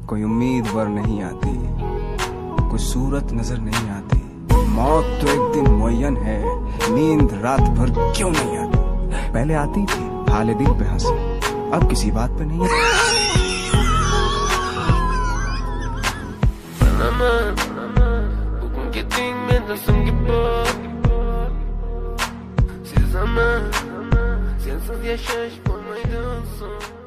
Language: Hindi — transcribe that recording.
कोई उम्मीद वर नहीं आती, कोई सूरत नजर नहीं आती। मौत तो एक दिन मुअय्यन है, नींद रात भर क्यों नहीं आती। पहले आती थी हाले दिल पे हंसी, अब किसी बात पे नहीं आती। Ciência viajantes por meio do som.